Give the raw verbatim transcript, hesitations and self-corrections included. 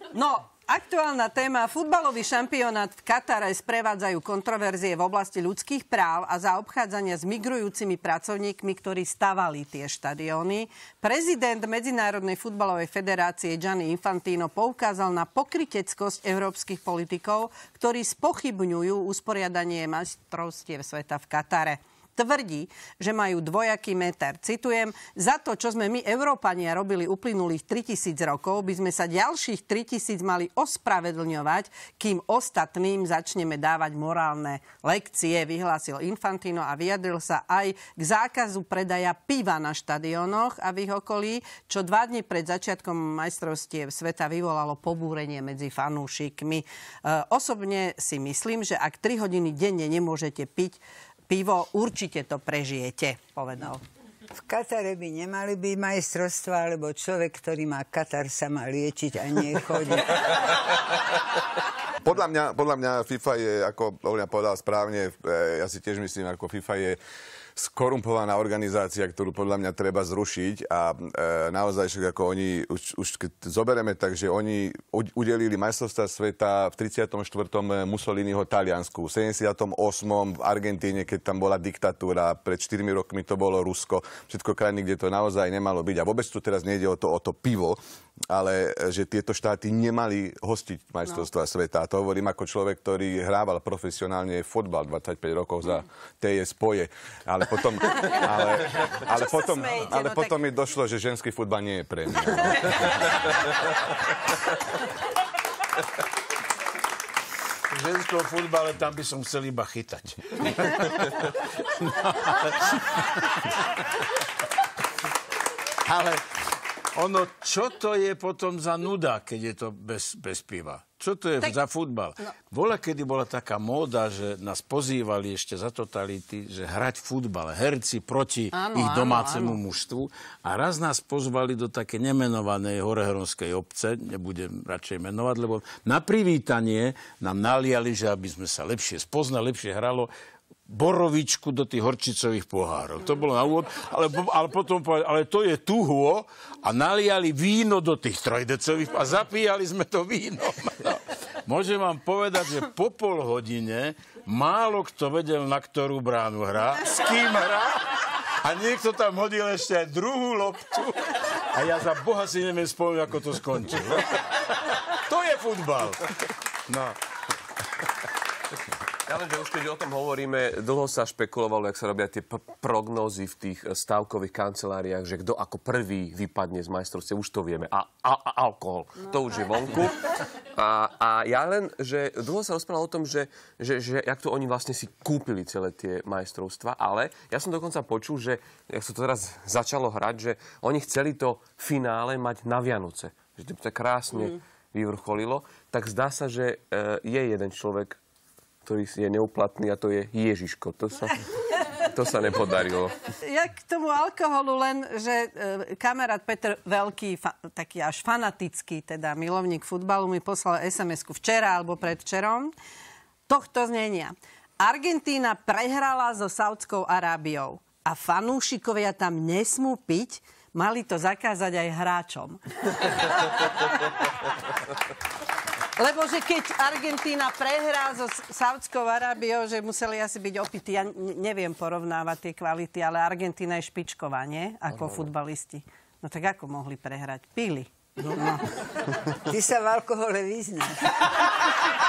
No, aktuálna téma. Futbalový šampionát v Katare sprevádzajú kontroverzie v oblasti ľudských práv a zaobchádzania s migrujúcimi pracovníkmi, ktorí stavali tie štadióny. Prezident Medzinárodnej futbalovej federácie Gianni Infantino poukázal na pokryteckosť európskych politikov, ktorí spochybňujú usporiadanie majstrovstiev sveta v Katare. Tvrdí, že majú dvojaký meter. Citujem, za to, čo sme my, Európania, robili uplynulých tritisíc rokov, by sme sa ďalších tritisíc mali ospravedlňovať, kým ostatným začneme dávať morálne lekcie, vyhlásil Infantino a vyjadril sa aj k zákazu predaja piva na štadiónoch a v ich okolí, čo dva dni pred začiatkom majstrovstiev sveta vyvolalo pobúrenie medzi fanúšikmi. E, osobne si myslím, že ak tri hodiny denne nemôžete piť pivo, určite to prežijete, povedal. V Katare by nemali byť majstrovstvá, alebo človek, ktorý má Katar, sa má liečiť a nie chodiť. Podľa mňa, podľa mňa FIFA je, ako Olňa povedal správne, ja si tiež myslím, ako FIFA je skorumpovaná organizácia, ktorú podľa mňa treba zrušiť a e, naozaj však ako oni, už, už keď zoberieme tak, že oni udelili majstrovstvá sveta v tridsiatom štvrtom Mussoliniho Taliansku, v sedemdesiatom ôsmom v Argentíne, keď tam bola diktatúra, pred štyrmi rokmi to bolo Rusko, všetko krajiny, kde to naozaj nemalo byť. A vôbec tu teraz nejde o to, o to pivo, ale že tieto štáty nemali hostiť majstrovstvá no. sveta. A to hovorím ako človek, ktorý hrával profesionálne fotbal dvadsaťpäť rokov za té es Poje. Ale potom, ale, ale potom, smejete, ale no potom tak... mi došlo, že ženský futbal nie je pre mňa. V ženskom futbale tam by som chcel iba chytať. No, ale... ale ono, čo to je potom za nuda, keď je to bez, bez piva? Čo to je tak, za futbal? No. Bola, kedy bola taká móda, že nás pozývali ešte za totality, že hrať futbal, herci proti áno, ich domácemu áno, áno. mužstvu. A raz nás pozvali do také nemenovanej horehronskej obce, nebudem radšej menovať, lebo na privítanie nám naliali, že aby sme sa lepšie spoznali, lepšie hralo, borovičku do tých horčicových pohárov. To bolo na úvod, ale, ale potom povedali, ale to je tuho a naliali víno do tých trojdecových a zapíjali sme to víno. No. Môžem vám povedať, že po pol hodine málo kto vedel, na ktorú bránu hrá, s kým hrá a niekto tam hodil ešte aj druhú loptu a ja za Boha si neviem spomenúť, ako to skončilo. To je futbal. No. Ja len, že už keď o tom hovoríme, dlho sa špekulovalo, jak sa robia tie p- prognózy v tých stavkových kanceláriách, že kto ako prvý vypadne z majstrovstiev, už to vieme. A, a, a alkohol, no, to už je vonku. A, a ja len, že dlho sa rozprávalo o tom, že, že, že jak to oni vlastne si kúpili celé tie majstrovstva, ale ja som dokonca počul, že, jak sa to teraz začalo hrať, že oni chceli to finále mať na Vianoce. Že to tak krásne mm. vyvrcholilo. Tak zdá sa, že e, je jeden človek, ktorý je neuplatný, a to je Ježiško. To sa, to sa nepodarilo. Ja k tomu alkoholu len, že e, kamarát Peter Veľký, fa, taký až fanatický, teda milovník futbalu, mi poslal es em esku včera alebo predvčerom tohto znenia. Argentína prehrala so Saudskou Arábiou a fanúšikovia tam nesmú piť, mali to zakázať aj hráčom. Lebo že keď Argentína prehrá so Saudskou Arábiou, že museli asi byť opití. Ja neviem porovnávať tie kvality, ale Argentína je špičková, nie? Ako futbalisti. No tak ako mohli prehrať? Pili. No. Ty sa v alkohole vyznáš.